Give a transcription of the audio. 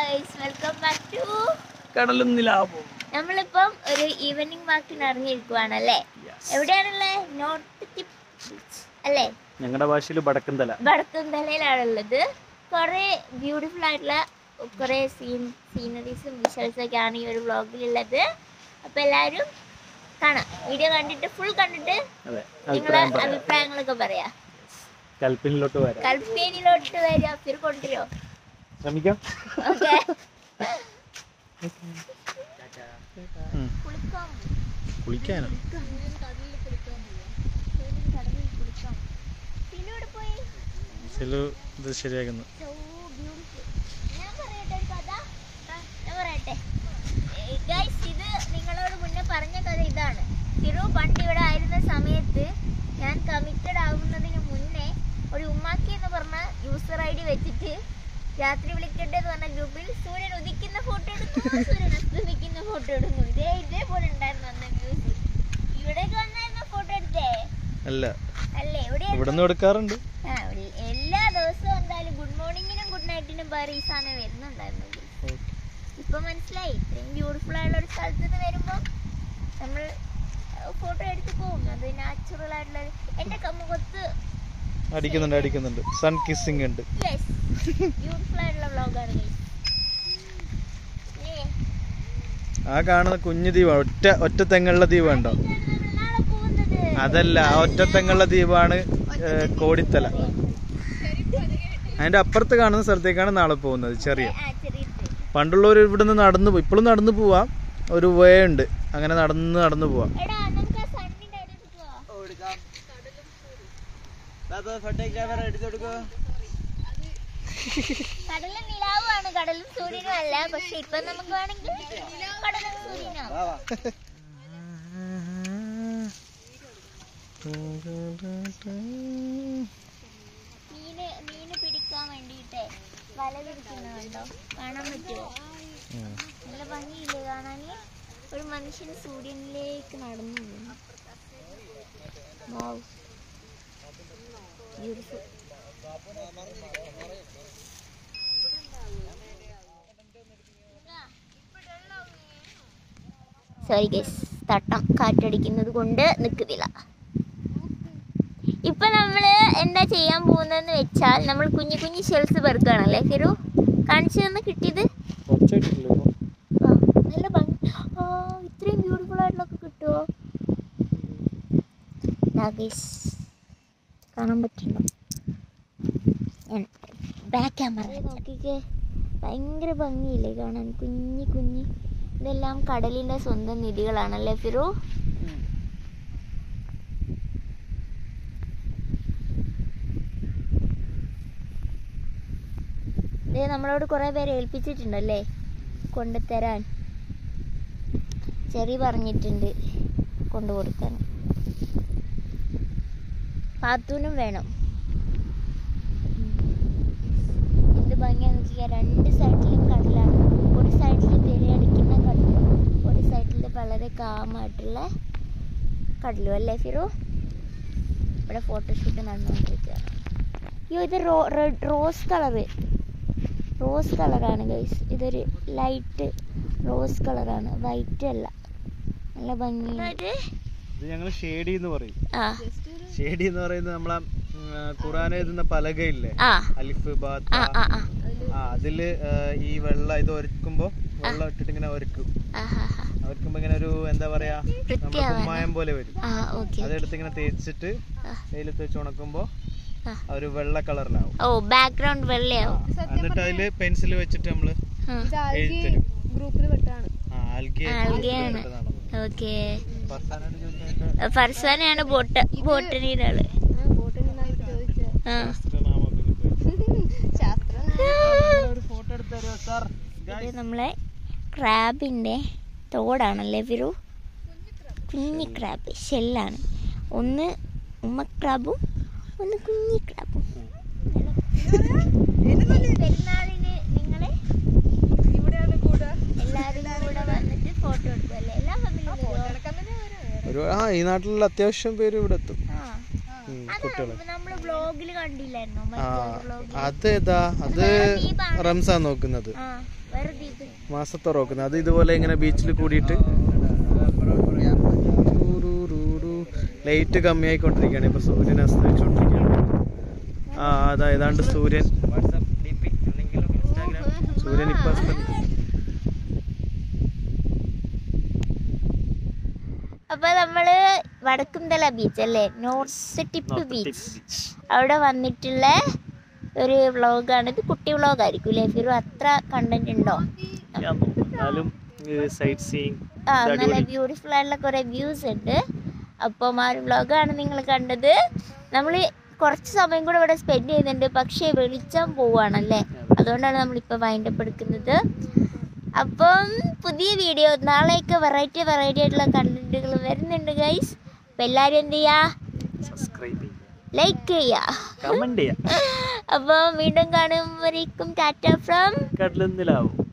guys, welcome back to കടലും നിലാവും. നമ്മളിപ്പം ഒരു ഈവനിങ് വാക്കിന് ഇറങ്ങിയിരിക്കുവാണല്ലേ. എവിടെയാണുള്ളത്? നോർത്ത് ടിപ്പ് ബീച്ച് അല്ലേ? ഞങ്ങളുടെ ഭാഷയിൽ വടക്കുംതല. വടക്കുംതലയിലാണുള്ളത്. കുറേ ബ്യൂട്ടിഫുൾ ആയിട്ടുള്ള കുറേ സീനറീസും വിഷ്വൽസും ഒക്കെയാണ് ഈ ഒരു വ്ളോഗിലുള്ളത്. അപ്പോൾ എല്ലാവരും കാണാം. വീഡിയോ കണ്ടിട്ട് ഫുൾ കണ്ടിട്ട് നിങ്ങളെ അഭിപ്രായങ്ങളൊക്കെ പറയാം. കൽപ്പനിലോട്ട് വരാം. കൽപ്പനിയിലോട്ട് വരാം. ഫിർ കൊണ്ടുവരുമോ? ശ്രമിക്കാം. ഓക്കെ. കുളിക്കാനോ? ഇത് ശരിയാക്കുന്നു. ഞാൻ പറയട്ടെ ഗൈസ്, ഇത് നിങ്ങളോട് മുന്നേ പറഞ്ഞ കഥ ഇതാണ്. ഫിറു പണ്ട് ഇവിടെ ആയിരുന്ന സമയത്ത് ഞാൻ കമ്മിറ്റഡ് ആവുന്നതിന് മുന്നേ ഒരു ഉമ്മാക്കി എന്ന് പറഞ്ഞ യൂസർ ഐ ഡി വെച്ചിട്ട് രാത്രി വിളിക്കട്ടെ എന്ന് പറഞ്ഞ ഗ്രൂപ്പിൽ സൂര്യൻ ഉദിക്കുന്ന ഫോട്ടോ എടുക്കുന്നു, സൂര്യൻ അസ്തമിക്കുന്ന ഫോട്ടോ എടുക്കുന്നു. ഇതേപോലെ ഉണ്ടായിരുന്നു അന്ന് മ്യൂസിക്. ഇവിടേക്ക് വന്നായിരുന്നു ഫോട്ടോ എടുത്തേ? അല്ലേ? ഇവിടെ എടുക്കാറുണ്ട്. എല്ലാ ദിവസവും എന്തായാലും ഗുഡ് മോർണിംഗിനും ഗുഡ് നൈറ്റിനും വേറെ ഈ സാധനം വരുന്നുണ്ടായിരുന്നു. ഇപ്പൊ മനസ്സിലായി, ഇത്രയും ബ്യൂട്ടിഫുൾ ആയുള്ള ഒരു സ്ഥലത്ത് നിന്ന് വരുമ്പോ നമ്മൾ ഫോട്ടോ എടുത്ത് പോകും. അത് നാച്ചുറൽ ആയിട്ടുള്ള എന്റെ മുഖത്ത് അടിക്കുന്നുണ്ട്. സൺ കിസ്സിംഗ് ഉണ്ട്. ബ്യൂട്ടിഫുൾ ആയിട്ടുള്ള വ്ലോഗാണ് ഗൈസ്. ആ കാണുന്ന കുഞ്ഞു ദ്വീപാണ്. ഒറ്റ തെങ്ങുള്ള ദ്വീപുണ്ടോ? അതല്ല, ആ ഒറ്റ തെങ്ങുള്ള ദ്വീപാണ് കോടിത്തല. അതിന്റെ അപ്പുറത്ത് കാണുന്ന സ്ഥലത്തേക്കാണ് നാളെ പോകുന്നത്. ചെറിയ പണ്ടുള്ളവർ ഇവിടുന്ന് നടന്നു പോയി, ഇപ്പോഴും നടന്നു പോവാം. ഒരു വേ ഉണ്ട്, അങ്ങനെ നടന്നു പോവാം. കടലും നിലാവുമാണ്, കടലും സൂര്യനും അല്ല. പക്ഷെ ഇപ്പൊ നമുക്ക് വേണമെങ്കിൽ കടലും സൂര്യനാവും. മീന് പിടിക്കാൻ വേണ്ടിട്ടേ വല പിടിക്കുന്നുണ്ടോ? കാണാൻ പറ്റുമോ? നല്ല ഭംഗിയില്ലേ കാണാന്? ഒരു മനുഷ്യൻ സൂര്യനിലേക്ക് നടന്നു പോകുന്നു. വാവ്, ബ്യൂട്ടിഫുൾ. സോറി ഗൈസ്, തട്ടം കാറ്റടിക്കുന്നത് കൊണ്ട് നിൽക്കുന്നില്ല. ഇപ്പൊ നമ്മള് എന്താ ചെയ്യാൻ പോകുന്നതെന്ന് വെച്ചാൽ നമ്മൾ കുഞ്ഞു കുഞ്ഞു ഷെൽസ് പെറുക്കുകയാണല്ലേ ഫിറു? കാണിച്ചു തന്ന് കിട്ടിയത് നല്ല ഭംഗി. ഇത്രയും ബ്യൂട്ടിഫുൾ ആയിട്ടുള്ളൊക്കെ കിട്ടുമോ? കാണാൻ പറ്റുന്നുണ്ടോ? ബാക്ക് ക്യാമറ നോക്കിക്കേ, ഭയങ്കര ഭംഗിയില്ലേ കാണാൻ? കുഞ്ഞി ഇതെല്ലാം കടലിന്റെ സ്വന്തം നിധികളാണല്ലേ ഫിറു? ഇത് നമ്മളോട് കുറെ പേര് ഏൽപ്പിച്ചിട്ടുണ്ടല്ലേ കൊണ്ടുതരാൻ. ചെറി പറഞ്ഞിട്ടുണ്ട് കൊണ്ടുകൊടുക്കാൻ. പാത്തൂനും വേണം. എന്ത് ഭംഗിയാന്ന് നോക്കിയാൽ രണ്ട് സൈഡിലും കടലാണ്. ഒരു സൈഡിൽ തിരയടിക്കുന്ന കടലും ഒരു സൈഡിൽ വളരെ കാമായിട്ടുള്ള കടലും അല്ലേ ഫിറു? ഇവിടെ ഫോട്ടോഷൂട്ട് നടന്നുകൊണ്ടിരിക്കുകയാണ്. അയ്യോ, ഇത് റോസ് കളറാണ് ഗൈസ്. ഇതൊരു ലൈറ്റ് റോസ് കളറാണ്, വൈറ്റ് അല്ല. നല്ല ഭംഗിയാണ്. ഞങ്ങൾ ഷേഡി എന്ന് പറയും. ഷേഡി എന്ന് പറയുന്നത് നമ്മളെ ഖുർആൻ എഴുതുന്ന പലകയില്ലേ, അലിഫ് ബാത്ത്, അതില് ഈ വെള്ളം ഇത് ഒരുക്കുമ്പോ വെള്ളം ഇട്ടിട്ട് ഇങ്ങനെ ഒരുക്കുമ്പോ ഇങ്ങനെ ഒരു എന്താ പറയാ, നമ്മുടെ കുമ്മായം പോലെ വരും. അതെടുത്ത് ഇങ്ങനെ തേച്ചിട്ട് വെയിലത്ത് വെച്ച് ഉണക്കുമ്പോ ഒരു വെള്ള കളറിലാവും. ബാക്ക്ഗ്രൗണ്ട് വെള്ളയാവും. എന്നിട്ട് അതില് പെൻസിൽ വെച്ചിട്ട് നമ്മള് എഴുതിത്തരും. ഫർസാനാണ് ബോട്ടണിയുടെ ആള്. ഇത് നമ്മളെ ക്രാബിന്റെ തോടാണല്ലേ ഫിറു? കുഞ്ഞി ക്രാബ് ഷെല്ലാണ്. ഒന്ന് ഉമ്മ ക്രാബും ഒന്ന് കുഞ്ഞി ക്രാബും. പെരുന്നാളിന് നിങ്ങളെ എല്ലാവരും കൂടെ വന്നിട്ട് ഫോട്ടോ എടുക്കും അല്ലേ? എല്ലാ ഫാമിലിയും ഈ നാട്ടിലുള്ള അത്യാവശ്യം പേര് ഇവിടെ എത്തും. നമ്മള് വ്ലോഗില് കണ്ടില്ലായിരുന്നോ? അതേതാ? അത് റംസാൻ നോക്കുന്നത്. മാസത്തോറോക്കുന്നത് അത് ഇതുപോലെ ഇങ്ങനെ ബീച്ചിൽ കൂടിയിട്ട് ലൈറ്റ് കമ്മിയായിക്കൊണ്ടിരിക്കുകയാണ്. ഇപ്പൊ സൂര്യൻ അസ്തമിച്ചുകൊണ്ടിരിക്കുകയാണ്. അതാ ഏതാണ്ട് സൂര്യൻ ഇപ്പൊ അപ്പൊ നമ്മള് വടക്കുംതല ബീച്ച് അല്ലേ, നോർത്ത് ടിപ്പ് ബീച്ച്, അവിടെ വന്നിട്ടുള്ള ഒരു വ്ളോഗാണ് ഇത്. കുട്ടി വ്ളോഗ് ആയിരിക്കും അല്ലേ ഫിറു? അത്ര കണ്ടന്റ് ഉണ്ടോ? നല്ല ബ്യൂട്ടിഫുൾ ആയിട്ടുള്ള കുറെ വ്യൂസ് ഉണ്ട്. അപ്പം ആ ഒരു വ്ളോഗാണ് നിങ്ങൾ കണ്ടത്. നമ്മൾ കുറച്ച് സമയം കൂടെ ഇവിടെ സ്പെൻഡ് ചെയ്യുന്നുണ്ട്, പക്ഷേ വെളിച്ചം പോവുകയാണല്ലേ, അതുകൊണ്ടാണ് നമ്മളിപ്പോൾ വൈൻഡപ്പ് എടുക്കുന്നത്. അപ്പം പുതിയ വീഡിയോ നാളെയൊക്കെ വെറൈറ്റി ആയിട്ടുള്ള കണ്ടന്റുകൾ വരുന്നുണ്ട് ഗൈസ്. അപ്പം എല്ലാവരും എന്ത് ചെയ്യുക? ലൈക്ക് ചെയ്യുക, കമന്റ് ചെയ്യുക. അപ്പം വീണ്ടും കാണുമ്പോഴേക്കും ടാറ്റ ഫ്രം കടലുന്നിലാവും.